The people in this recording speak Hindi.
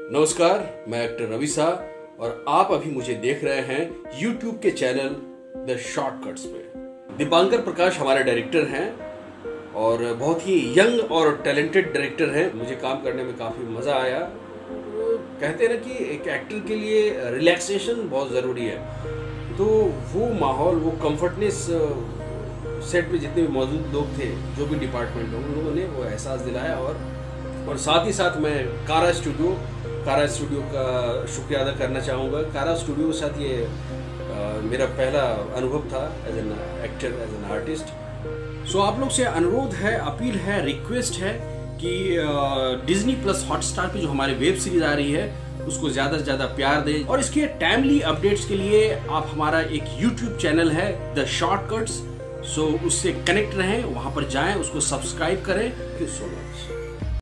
नमस्कार, मैं एक्टर रवि शाह और आप अभी मुझे देख रहे हैं YouTube के चैनल द शॉर्टकट्स पे। दीपांकर प्रकाश हमारे डायरेक्टर हैं और बहुत ही यंग और टैलेंटेड डायरेक्टर हैं। मुझे काम करने में काफ़ी मज़ा आया। कहते हैं ना कि एक एक्टर के लिए रिलैक्सेशन बहुत ज़रूरी है, तो वो माहौल, वो कंफर्टनेस सेट पे जितने भी मौजूद लोग थे, जो भी डिपार्टमेंट उन लोगों ने वो एहसास दिलाया। और साथ ही साथ मैं कारा स्टूडियो का शुक्रिया अदा करना चाहूँगा। कारा स्टूडियो के साथ ये मेरा पहला अनुभव था as an actor, as an artist. So आप लोग से अनुरोध है, अपील है, रिक्वेस्ट है कि डिज्नी प्लस हॉटस्टार पे जो हमारी वेब सीरीज आ रही है उसको ज़्यादा से ज़्यादा प्यार दें। और इसके टाइमली अपडेट्स के लिए आप हमारा एक यूट्यूब चैनल है द शॉर्टकट्स, सो उससे कनेक्ट रहें, वहाँ पर जाएं, उसको सब्सक्राइब करें। Thank you so much.